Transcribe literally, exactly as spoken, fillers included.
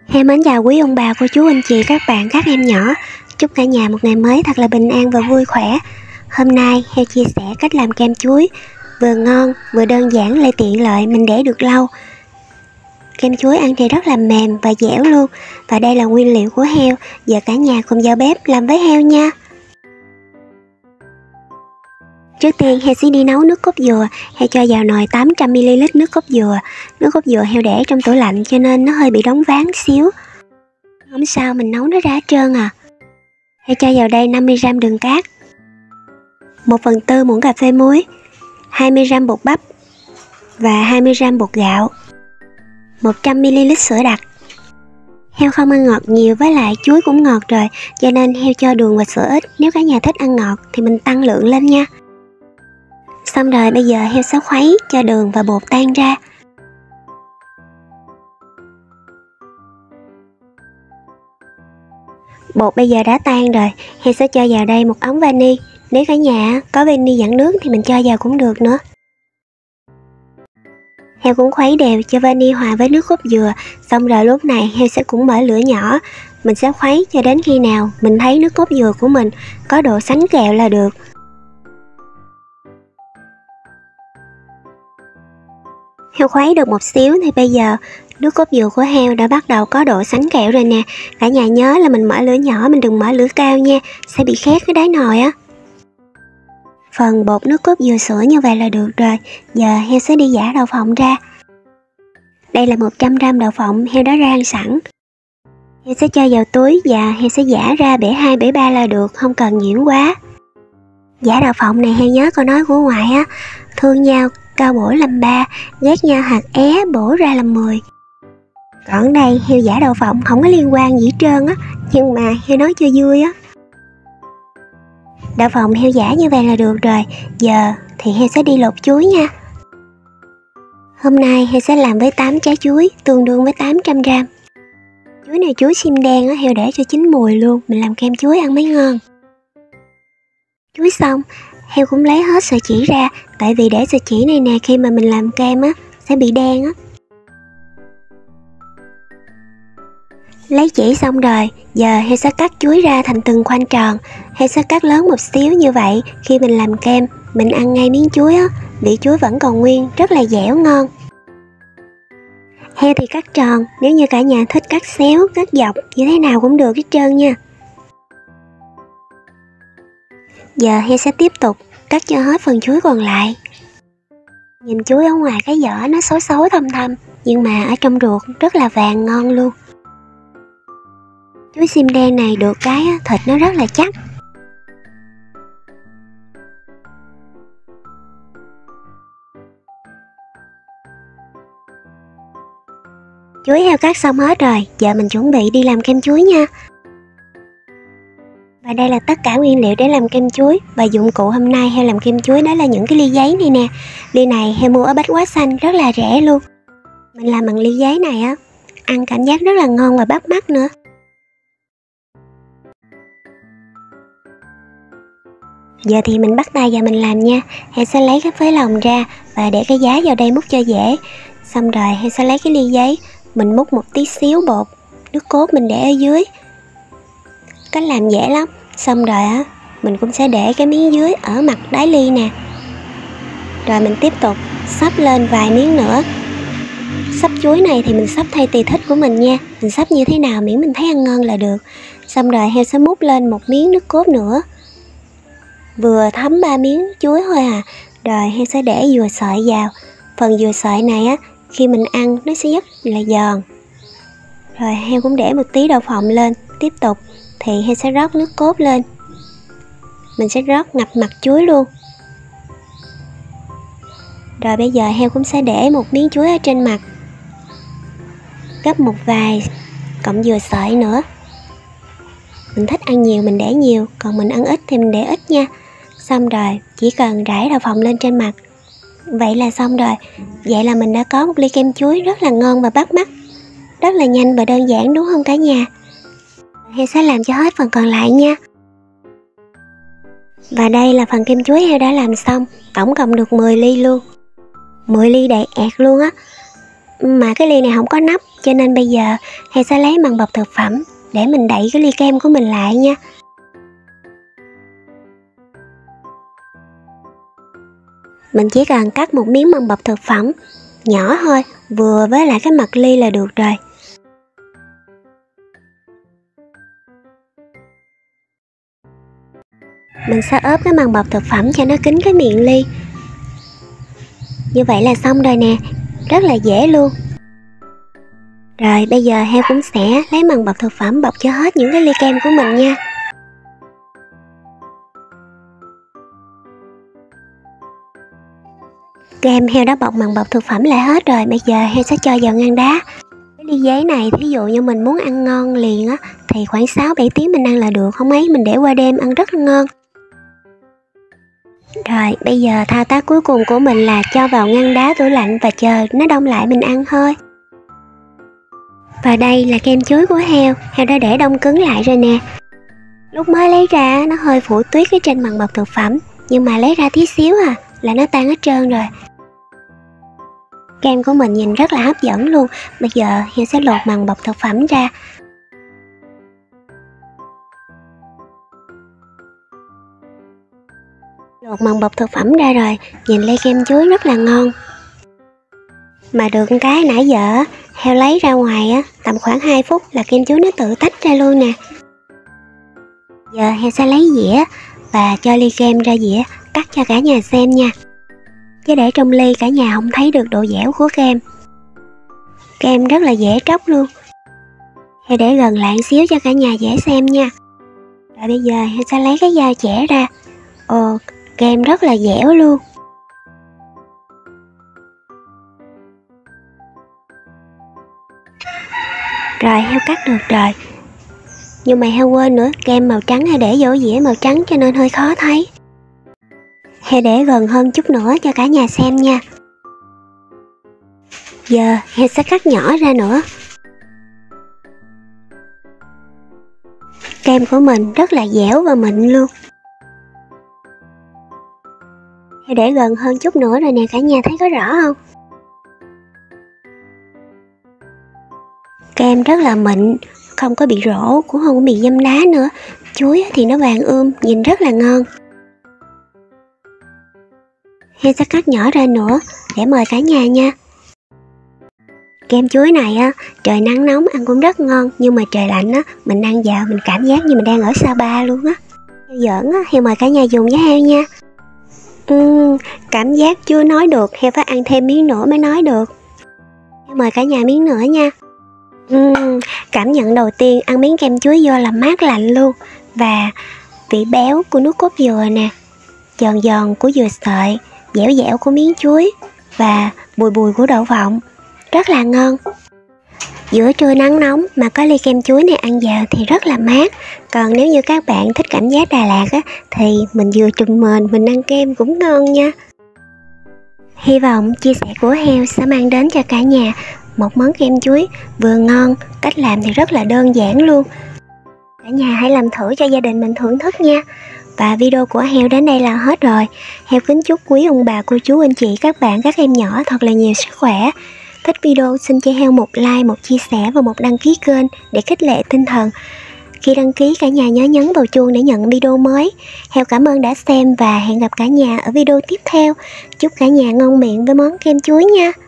Em mến chào quý ông bà, cô chú, anh chị, các bạn, các em nhỏ. Chúc cả nhà một ngày mới thật là bình an và vui khỏe. Hôm nay Heo chia sẻ cách làm kem chuối vừa ngon, vừa đơn giản lại tiện lợi, mình để được lâu. Kem chuối ăn thì rất là mềm và dẻo luôn. Và đây là nguyên liệu của heo. Giờ cả nhà cùng vào bếp làm với heo nha. Trước tiên heo sẽ đi nấu nước cốt dừa. Heo cho vào nồi tám trăm mi li lít nước cốt dừa. Nước cốt dừa heo để trong tủ lạnh cho nên nó hơi bị đóng váng xíu. Không sao, mình nấu nó ra hết trơn à. Heo cho vào đây năm mươi gam đường cát, một phần tư muỗng cà phê muối, hai mươi gam bột bắp và hai mươi gam bột gạo, một trăm mi li lít sữa đặc. Heo không ăn ngọt nhiều, với lại chuối cũng ngọt rồi, cho nên heo cho đường và sữa ít. Nếu cả nhà thích ăn ngọt thì mình tăng lượng lên nha. Xong rồi bây giờ heo sẽ khuấy cho đường và bột tan ra. Bột bây giờ đã tan rồi, heo sẽ cho vào đây một ống vani. Nếu cả nhà có vani dạng nước thì mình cho vào cũng được nữa. Heo cũng khuấy đều cho vani hòa với nước cốt dừa. Xong rồi lúc này heo sẽ cũng mở lửa nhỏ. Mình sẽ khuấy cho đến khi nào mình thấy nước cốt dừa của mình có độ sánh kẹo là được. Heo khuấy được một xíu thì bây giờ nước cốt dừa của heo đã bắt đầu có độ sánh kẹo rồi nè. Cả nhà nhớ là mình mở lửa nhỏ, mình đừng mở lửa cao nha, sẽ bị khét cái đáy nồi á. Phần bột nước cốt dừa sữa như vậy là được rồi. Giờ heo sẽ đi giã đậu phộng ra. Đây là một trăm gam đậu phộng heo đã rang sẵn. Heo sẽ cho vào túi và heo sẽ giã ra bể hai bể ba là được, không cần nhuyễn quá. Giã đậu phộng này heo nhớ câu nói của ngoại á: thương nhau cao bổ làm ba, ghét nhau hạt é bổ ra làm mười. Còn đây heo giã đậu phộng không có liên quan gì hết trơn á, nhưng mà heo nói cho vui á. Đậu phộng heo giã như vậy là được rồi. Giờ thì heo sẽ đi lột chuối nha. Hôm nay heo sẽ làm với tám trái chuối, tương đương với tám trăm gam. Chuối này chuối sim đen á, heo để cho chín mùi luôn, mình làm kem chuối ăn mới ngon. Chuối xong, heo cũng lấy hết sợi chỉ ra, tại vì để sợi chỉ này nè, khi mà mình làm kem á sẽ bị đen á. Lấy chỉ xong rồi, giờ heo sẽ cắt chuối ra thành từng khoanh tròn. Heo sẽ cắt lớn một xíu như vậy, khi mình làm kem, mình ăn ngay miếng chuối á, vị chuối vẫn còn nguyên, rất là dẻo ngon. Heo thì cắt tròn, nếu như cả nhà thích cắt xéo, cắt dọc, như thế nào cũng được hết trơn nha. Giờ heo sẽ tiếp tục cắt cho hết phần chuối còn lại. Nhìn chuối ở ngoài cái vỏ nó xấu xấu thâm thâm, nhưng mà ở trong ruột rất là vàng ngon luôn. Chuối sim đen này được cái thịt nó rất là chắc. Chuối heo cắt xong hết rồi, giờ mình chuẩn bị đi làm kem chuối nha. Và đây là tất cả nguyên liệu để làm kem chuối. Và dụng cụ hôm nay heo làm kem chuối đó là những cái ly giấy này nè. Ly này heo mua ở Bách Hóa Xanh, rất là rẻ luôn. Mình làm bằng ly giấy này á, ăn cảm giác rất là ngon và bắt mắt nữa. Giờ thì mình bắt tay vào mình làm nha. Heo sẽ lấy cái phế lòng ra và để cái giá vào đây múc cho dễ. Xong rồi heo sẽ lấy cái ly giấy, mình múc một tí xíu bột nước cốt mình để ở dưới. Cách làm dễ lắm. Xong rồi á, mình cũng sẽ để cái miếng dưới ở mặt đáy ly nè. Rồi mình tiếp tục xấp lên vài miếng nữa. Xấp chuối này thì mình xấp theo tùy thích của mình nha. Mình xấp như thế nào miễn mình thấy ăn ngon là được. Xong rồi heo sẽ múc lên một miếng nước cốt nữa, vừa thấm ba miếng chuối thôi à. Rồi heo sẽ để dừa sợi vào. Phần dừa sợi này á, khi mình ăn nó sẽ rất là giòn. Rồi heo cũng để một tí đậu phộng lên. Tiếp tục thì heo sẽ rót nước cốt lên. Mình sẽ rót ngập mặt chuối luôn. Rồi bây giờ heo cũng sẽ để một miếng chuối ở trên mặt, gấp một vài cọng dừa sợi nữa. Mình thích ăn nhiều mình để nhiều, còn mình ăn ít thì mình để ít nha. Xong rồi chỉ cần rải đậu phộng lên trên mặt. Vậy là xong rồi. Vậy là mình đã có một ly kem chuối rất là ngon và bắt mắt, rất là nhanh và đơn giản, đúng không cả nhà? Heo sẽ làm cho hết phần còn lại nha. Và đây là phần kem chuối heo đã làm xong. Tổng cộng được mười ly luôn, mười ly đầy ẹt luôn á. Mà cái ly này không có nắp, cho nên bây giờ Heo sẽ lấy màng bọc thực phẩm để mình đậy cái ly kem của mình lại nha. Mình chỉ cần cắt một miếng màng bọc thực phẩm nhỏ thôi, vừa với lại cái mặt ly là được rồi. Mình sẽ ốp cái màng bọc thực phẩm cho nó kín cái miệng ly. Như vậy là xong rồi nè, rất là dễ luôn. Rồi bây giờ Heo cũng sẽ lấy màng bọc thực phẩm bọc cho hết những cái ly kem của mình nha. Kem Heo đã bọc màng bọc thực phẩm lại hết rồi, bây giờ Heo sẽ cho vào ngăn đá. Cái ly giấy này thí dụ như mình muốn ăn ngon liền á thì khoảng sáu bảy tiếng mình ăn là được, không ấy mình để qua đêm ăn rất là ngon. Rồi bây giờ thao tác cuối cùng của mình là cho vào ngăn đá tủ lạnh và chờ nó đông lại mình ăn thôi. Và đây là kem chuối của Heo, Heo đã để đông cứng lại rồi nè. Lúc mới lấy ra nó hơi phủ tuyết ở trên màng bọc thực phẩm, nhưng mà lấy ra tí xíu à là nó tan hết trơn rồi. Kem của mình nhìn rất là hấp dẫn luôn. Bây giờ Heo sẽ lột màng bọc thực phẩm ra. Lột màng bọc thực phẩm ra rồi, nhìn ly kem chuối rất là ngon. Mà được cái nãy giờ Heo lấy ra ngoài á, tầm khoảng hai phút là kem chuối nó tự tách ra luôn nè. Giờ Heo sẽ lấy dĩa và cho ly kem ra dĩa, cắt cho cả nhà xem nha. Chứ để trong ly cả nhà không thấy được độ dẻo của kem. Kem rất là dễ tróc luôn. Heo để gần lại xíu cho cả nhà dễ xem nha. Rồi bây giờ Heo sẽ lấy cái dao chẻ ra. Ồ, kem rất là dẻo luôn. Rồi Heo cắt được rồi. Nhưng mà Heo quên nữa, kem màu trắng Heo để vô dĩa màu trắng cho nên hơi khó thấy. Heo để gần hơn chút nữa cho cả nhà xem nha. Giờ Heo sẽ cắt nhỏ ra nữa. Kem của mình rất là dẻo và mịn luôn. Heo để gần hơn chút nữa rồi nè, cả nhà thấy có rõ không? Kem rất là mịn, không có bị rỗ, cũng không có bị dăm đá nữa. Chuối thì nó vàng ươm, nhìn rất là ngon. Heo sẽ cắt nhỏ ra nữa để mời cả nhà nha. Kem chuối này á, trời nắng nóng ăn cũng rất ngon, nhưng mà trời lạnh á, mình ăn vào mình cảm giác như mình đang ở Sapa luôn á. Heo giỡn á, Heo mời cả nhà dùng với Heo nha. Uhm, cảm giác chưa nói được, Heo phải ăn thêm miếng nữa mới nói được. Heo mời cả nhà miếng nữa nha. Uhm, cảm nhận đầu tiên ăn miếng kem chuối vô là mát lạnh luôn. Và vị béo của nước cốt dừa nè, giòn giòn của dừa sợi, dẻo dẻo của miếng chuối và bùi bùi của đậu phộng, rất là ngon. Giữa trưa nắng nóng mà có ly kem chuối này ăn vào thì rất là mát. Còn nếu như các bạn thích cảm giác Đà Lạt á, thì mình vừa trùm mền mình ăn kem cũng ngon nha. Hy vọng chia sẻ của Heo sẽ mang đến cho cả nhà một món kem chuối vừa ngon, cách làm thì rất là đơn giản luôn. Cả nhà hãy làm thử cho gia đình mình thưởng thức nha. Và video của Heo đến đây là hết rồi. Heo kính chúc quý ông bà, cô chú, anh chị, các bạn, các em nhỏ thật là nhiều sức khỏe. Thích video xin cho Heo một like, một chia sẻ và một đăng ký kênh để khích lệ tinh thần. Khi đăng ký cả nhà nhớ nhấn vào chuông để nhận video mới. Heo cảm ơn đã xem và hẹn gặp cả nhà ở video tiếp theo. Chúc cả nhà ngon miệng với món kem chuối nha.